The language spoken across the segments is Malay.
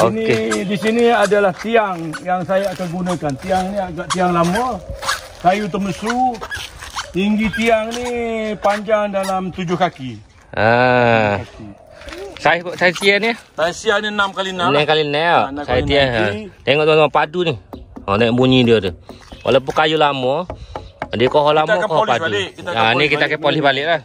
Di sini adalah tiang yang saya akan gunakan. Tiang ni agak tiang lama, kayu temesu. Tinggi tiang ni panjang dalam 7 kaki. Saya tiang ni? Saya siang ni 6x6 lah. 6x6 lah. Saya tiang. Tengok tuan-tuan padu ni. Tengok bunyi dia tu. Walaupun kayu lama, dia kohon lama, kohon padu. Ni kita akan polis balik lah.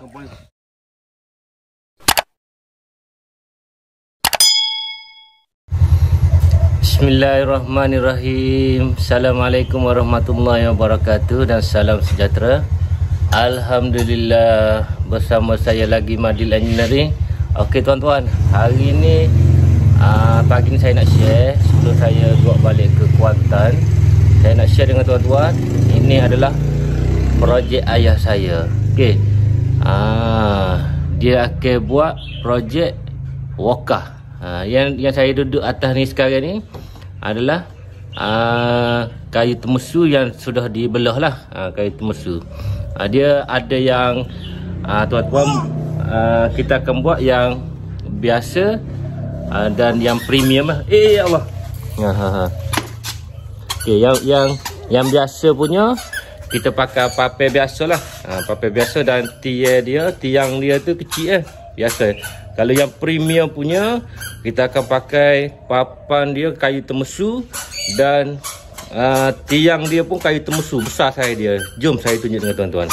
Bismillahirrahmanirrahim. Assalamualaikum warahmatullahi wabarakatuh dan salam sejahtera. Alhamdulillah, bersama saya lagi Madil Engineering. Okey tuan-tuan, hari ni pagi ni saya nak share sebelum saya buat balik ke Kuantan. Saya nak share dengan tuan-tuan, ini adalah projek ayah saya. Okey. Dia akan buat projek wakaf. Yang saya duduk atas ni sekarang ni adalah kayu temesu yang sudah dibelah lah. Kayu temesu. Dia ada yang tuan-tuan, kita akan buat yang biasa dan yang premium lah. Ya Allah. Okay, yang biasa punya kita pakai paper biasa lah. Paper biasa dan tiang dia tu kecil biasa. Kalau yang premium punya, kita akan pakai papan dia kayu temesu dan tiang dia pun kayu temesu besar saya dia. Jom saya tunjuk dengan tuan-tuan.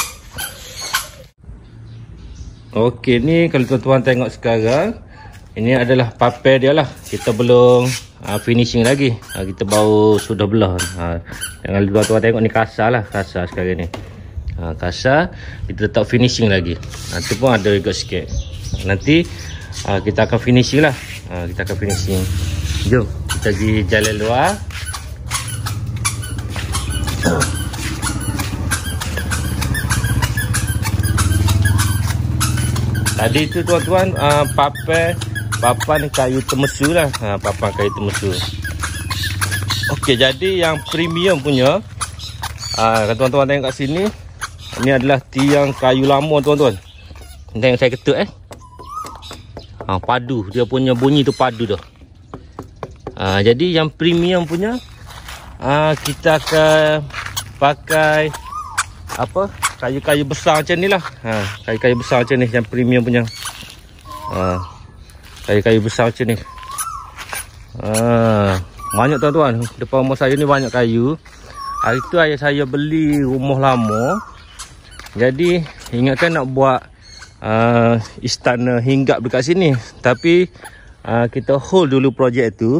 Okey, ni kalau tuan-tuan tengok sekarang, ini adalah paper dia lah. Kita belum finishing lagi. Kita baru sudah belah. Kalau tuan-tuan tengok ni kasar lah, kasar sekarang ni. Kasar, kita letak finishing lagi. Nanti pun ada juga sikit. Nanti kita akan finishing lah. Kita akan finishing. Jom kita pergi jalan luar. Tadi tu tuan-tuan, papan kayu temesu lah. Papan kayu temesu. Okey, jadi yang premium punya, kalau tuan-tuan tengok kat sini, ini adalah tiang kayu lama tuan-tuan. Tengok saya ketuk padu, dia punya bunyi tu padu dah. Jadi yang premium punya, kita akan pakai apa, kayu-kayu besar macam ni lah. Kayu-kayu besar macam ni yang premium punya. Kayu-kayu besar macam ni. Banyak tuan-tuan, depan rumah saya ni banyak kayu. Hari tu ayah saya beli rumah lama, jadi ingatkan nak buat istana hinggap dekat sini, tapi kita hold dulu projek tu.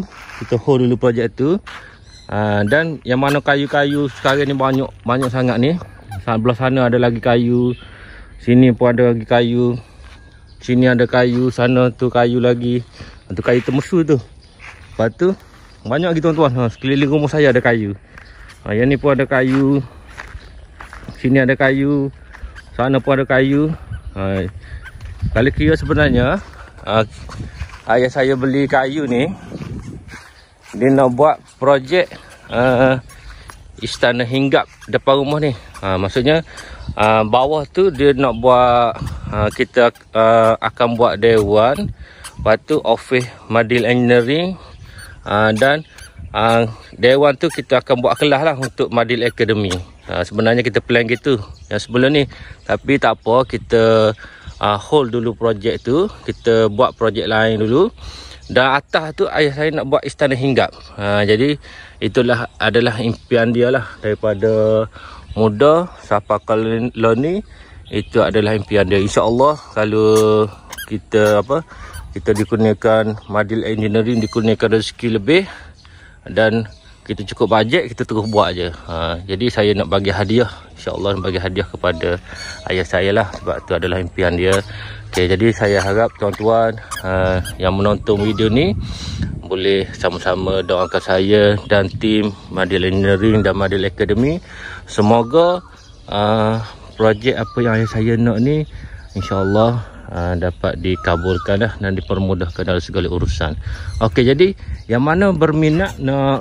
Dan yang mana kayu-kayu sekarang ni banyak sangat ni. Sebelah sana ada lagi kayu, sini pun ada lagi kayu, sini ada kayu, sana tu kayu lagi, tu kayu temesu tu. Lepas tu banyak lagi tuan-tuan. Sekeliling rumah saya ada kayu. Yang ni pun ada kayu, sini ada kayu, sana pun ada kayu. Kalau kira sebenarnya ayah saya beli kayu ni, dia nak buat projek istana hinggap depan rumah ni. Maksudnya bawah tu dia nak buat, kita akan buat dewan, lepas tu office Madil Engineering, dan dewan tu kita akan buat kelas lah untuk Madil Academy. Sebenarnya kita plan gitu yang sebelum ni, tapi tak apa, kita hold dulu projek tu, kita buat projek lain dulu. Dan atas tu ayah saya nak buat istana hinggap. Jadi itulah adalah impian dia lah, daripada muda sampai kalau ni, itu adalah impian dia. InsyaAllah kalau kita kita dikurniakan Madil Engineering, dikurniakan rezeki lebih dan kita cukup bajet, kita terus buat je. Jadi saya nak bagi hadiah, insyaAllah nak bagi hadiah kepada ayah saya lah, sebab tu adalah impian dia. Okay, jadi saya harap tuan-tuan yang menonton video ni boleh sama-sama doakan saya dan tim Madil Engineering dan Madil Academy. Semoga projek apa yang ayah saya nak ni insyaAllah dapat dikabulkan dah dan dipermudahkan dalam segala urusan. Okey, jadi yang mana berminat nak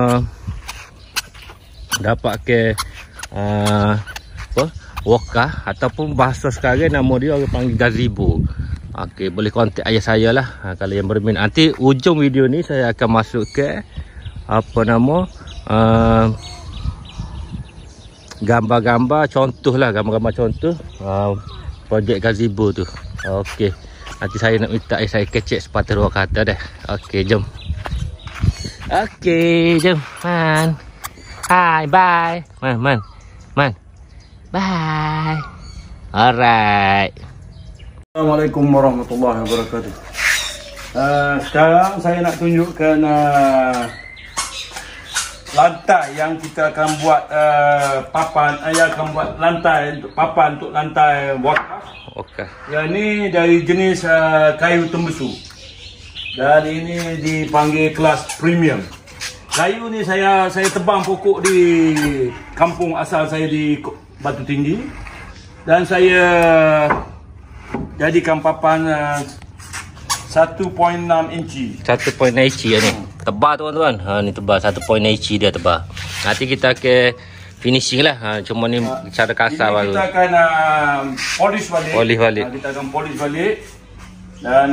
dapat ke wakaf ataupun bahasa sekarang nama dia orang panggil gazebo. Okey, boleh kontak ayah saya lah kalau yang berminat. Nanti ujung video ni saya akan masuk ke apa nama gambar-gambar contoh lah, gambar-gambar contoh projek gazebo tu. Okey, nanti saya nak minta ayah saya kecek sepatah 2 kata deh. Okey, jom. Okey, jom. Man. Hi, bye. Man. Bye. Alright. Assalamualaikum warahmatullahi wabarakatuh. Sekarang saya nak tunjukkan lantai yang kita akan buat papan. Saya akan buat papan untuk lantai wakaf. Okey. Yang ni dari jenis kayu tembesu. Dan ini dipanggil kelas premium. Kayu ni saya tebang pokok di kampung asal saya di Batu Tinggi. Dan saya jadikan papan 1.6 inci. 1.6 inci ni. Tebal tuan-tuan. Ni tebal 1.6 inci dia tebal. Nanti kita ke finishing lah. Cuma ni cara kasar baru. Kita akan polish balik. Kita akan polish balik. Dan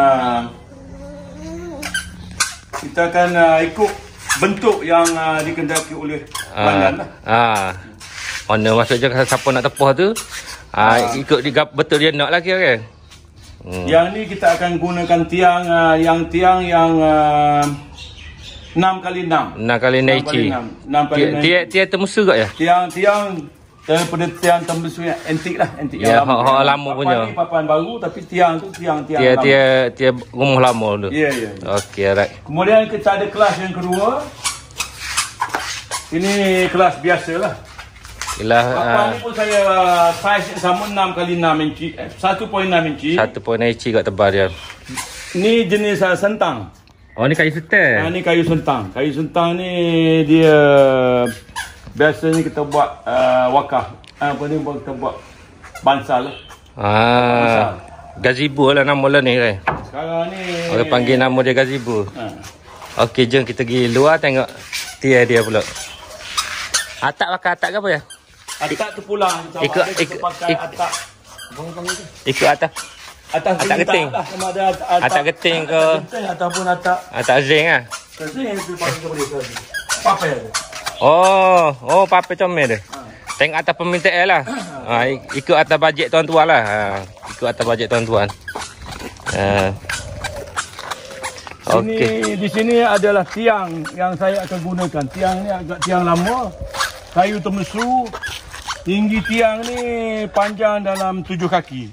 kita akan ikut bentuk yang dikendaki oleh pelanggan lah. Mana maksudnya siapa nak tepuh tu ikut betul dia nak lah kira kan. Yang ni kita akan gunakan tiang yang 6x6. 6x6 inci. Tiang tembesu kat ya? Tiang daripada tiang tembesu yang antik lah. Antik ya, yang lama punya. Papan ni papan baru tapi tiang tu tiang lama. Tiang rumah lama tu. Ya. Okey, alright. Kemudian kita ada kelas yang kedua. Ini kelas biasa lah. Papan ni pun saya saiz yang sama 6x6 inci. 1.6 inci. 1.6 inci kat tebal dia. Ni jenis sentang. Oh, ni kayu setel. Ni kayu sentang. Kayu sentang ni dia biasanya kita buat wakaf. Kita buat bansal lah. Gazebo lah nama lah ni kan. Sekarang ni orang panggil nama dia gazebo. Okey, jom kita pergi luar tengok tiang dia pula. Atap pakai atap ke apa ya? Atap tu pulang kita pakai atap. Ikut atap. Atap geting. Sama ada atap geting ke ataupun atap zinc ah. Zinc yang pakai boleh. Papai ada. Oh, papai comel dia. Tengok atas permintaan lah. Ikut atas bajet tuan-tuan lah. Ikut atas bajet tuan-tuan. Okey. Di sini adalah tiang yang saya akan gunakan. Tiang ni agak tiang lama. Kayu tembesu. Tinggi tiang ni panjang dalam 7 kaki.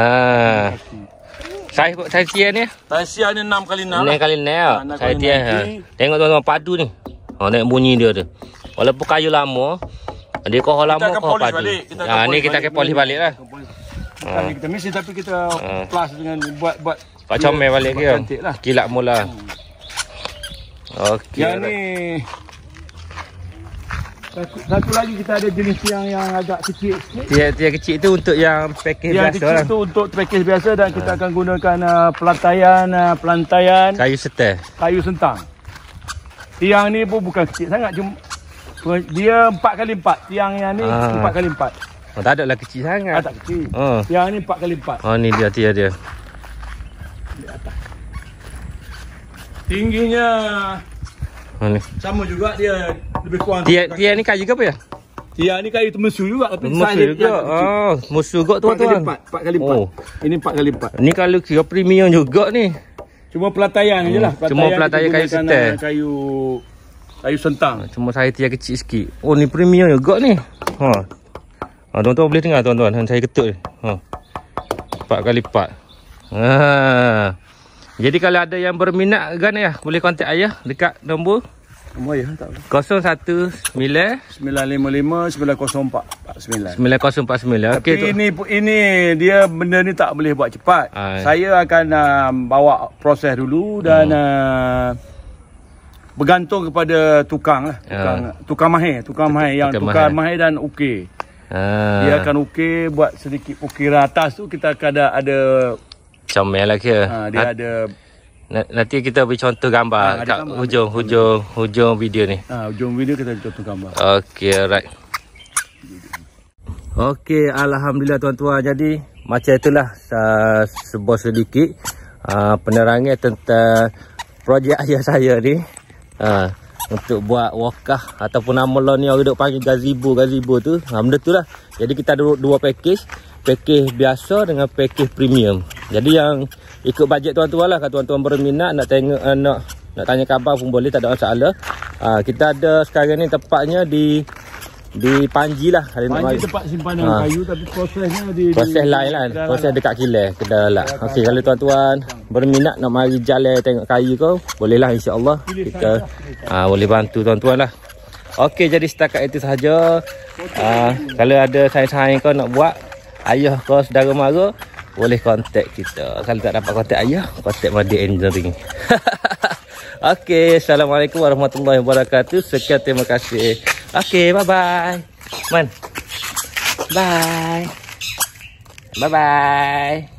Saya tiang ni? Saya ni 6x6 lah. 6x6 saya tiang. Tengok tuan-tuan padu ni. Tengok bunyi dia tu. Walaupun kayu lama, dia kohon lama kohon padu. Ni kita akan polish balik lah. Kita mesti tapi kita plus dengan buat Pak comel balik ke? Kilat mula. Okey. Yang ni satu lagi kita ada jenis tiang yang agak kecil sikit. Tiang kecil tu untuk yang package biasa lah. Yang kecil tu untuk package biasa dan kita akan gunakan pelantaian kayu setel. Kayu sentang. Tiang ni pun bukan kecil sangat, cuma dia 4x4. Tiang yang ni 4x4. Tak ada lah kecil sangat. Tak kecil. Tiang ni 4x4. Ni dia tiang dia. Di atas. Tingginya sama juga, dia lebih kurang. Tiang ni kayu ke apa ya? Tiang ni kayu tembesu juga tapi tembesu juga. Musuh juga tuan-tuan. 4x4. Ini 4x4. Ni kalau kira premium juga ni. Cuma pelantaian je lah. Cuma pelantaian kayu setel. Kayu sentang. Cuma saya tiang kecil sikit. Ni premium juga ni. Tuan-tuan boleh dengar tuan-tuan. Saya ketuk ni. 4x4. Jadi kalau ada yang berminat kan ya, boleh kontak ayah dekat nombor ayah tak boleh. 019 904 9049. Okey, ini dia benda ni tak boleh buat cepat. Saya akan bawa proses dulu dan bergantung kepada tukang lah. Tukang mahir yang tukar mahir dan ukir. Dia akan ukir, buat sedikit ukiran atas tu kita akan ada comel lah kira. Dia ada. Nanti kita beri contoh gambar kat hujung video ni. Hujung video kita contoh gambar. Okey, alright. Okey, alhamdulillah tuan-tuan. Jadi macam itulah sebuah sedikit penerangan tentang projek ayah saya ni. Untuk buat wakaf ataupun nama lah ni orang duk panggil gazebo tu. Benda tu lah. Jadi kita ada dua package biasa dengan package premium. Jadi yang ikut bajet tuan-tuan lah. Kalau tuan-tuan berminat nak tengok nak tanya khabar pun boleh, tak ada masalah. Kita ada sekarang ni tepatnya di Panji lah. Panji tempat simpanan kayu, tapi prosesnya proses lain lah. Proses dekat kilang kedai lah. Okey, kalau tuan-tuan berminat nak mari jalan tengok kayu kau, bolehlah, insya-Allah kita boleh bantu tuan-tuan lah. Okey, jadi setakat itu sahaja. Kalau ada saing-saing kau nak buat, ayah kau, saudara mara, boleh kontak kita. Kalau tak dapat kontak ayah, kontak Madil Engineering. Okey, assalamualaikum warahmatullahi wabarakatuh. Sekian, terima kasih. Okey, bye-bye. Man. Bye. Bye-bye.